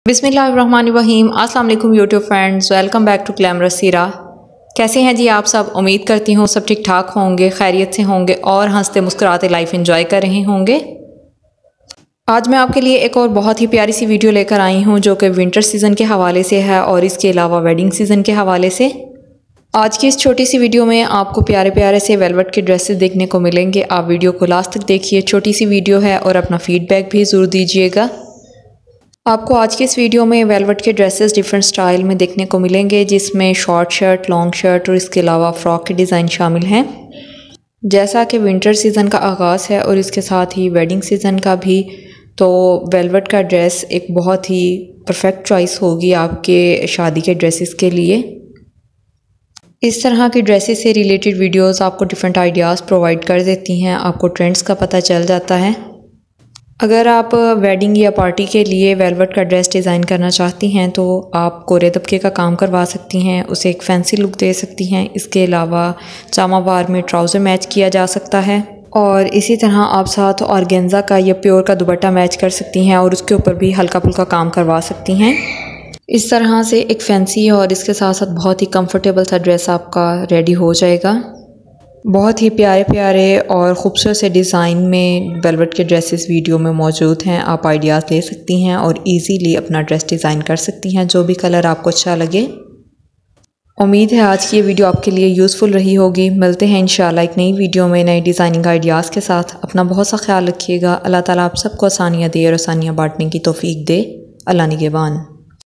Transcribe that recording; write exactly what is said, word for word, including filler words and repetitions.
बिस्मिल्लाहिर्रहमानिर्रहीम। अस्सलाम वालेकुम YouTube friends, welcome back to glamorous Seera. कैसे हैं जी आप सब? उम्मीद करती हूँ सब ठीक ठाक होंगे, खैरियत से होंगे और हंसते मुस्कुराते लाइफ एंजॉय कर रहे होंगे। आज मैं आपके लिए एक और बहुत ही प्यारी सी वीडियो लेकर आई हूँ जो कि विंटर सीज़न के हवाले से है और इसके अलावा वेडिंग सीज़न के हवाले से। आज की इस छोटी सी वीडियो में आपको प्यारे प्यारे से वेलवेट के ड्रेसेस देखने को मिलेंगे। आप वीडियो को लास्ट तक देखिए, छोटी सी वीडियो है और अपना फीडबैक भी ज़रूर दीजिएगा। आपको आज की इस वीडियो में वेलवेट के ड्रेसेस डिफरेंट स्टाइल में देखने को मिलेंगे, जिसमें शॉर्ट शर्ट, लॉन्ग शर्ट और इसके अलावा फ़्रॉक के डिज़ाइन शामिल हैं। जैसा कि विंटर सीज़न का आगाज़ है और इसके साथ ही वेडिंग सीज़न का भी, तो वेलवेट का ड्रेस एक बहुत ही परफेक्ट चॉइस होगी आपके शादी के ड्रेसेस के लिए। इस तरह की ड्रेसेस से रिलेटेड वीडियोस आपको डिफरेंट आइडियाज़ प्रोवाइड कर देती हैं, आपको ट्रेंड्स का पता चल जाता है। अगर आप वेडिंग या पार्टी के लिए वेलवेट का ड्रेस डिज़ाइन करना चाहती हैं तो आप कोरे दबके का काम करवा सकती हैं, उसे एक फैंसी लुक दे सकती हैं। इसके अलावा चामावार में ट्राउज़र मैच किया जा सकता है और इसी तरह आप साथ ऑर्गेन्जा का या प्योर का दुपट्टा मैच कर सकती हैं और उसके ऊपर भी हल्का फुल्का काम करवा सकती हैं। इस तरह से एक फैंसी और इसके साथ साथ बहुत ही कंफर्टेबल सा ड्रेस आपका रेडी हो जाएगा। बहुत ही प्यारे प्यारे और ख़ूबसूरत से डिज़ाइन में वेलवेट के ड्रेसेस वीडियो में मौजूद हैं। आप आइडियाज़ ले सकती हैं और इजीली अपना ड्रेस डिज़ाइन कर सकती हैं, जो भी कलर आपको अच्छा लगे। उम्मीद है आज की ये वीडियो आपके लिए यूज़फुल रही होगी। मिलते हैं इंशाल्लाह एक नई वीडियो में नई डिज़ाइनिंग आइडियाज़ के साथ। अपना बहुत सा ख्याल रखिएगा। अल्लाह ताला आप सबको आसानियाँ दे और आसानियाँ बांटने की तौफीक दे। अल्लाह निगहबान।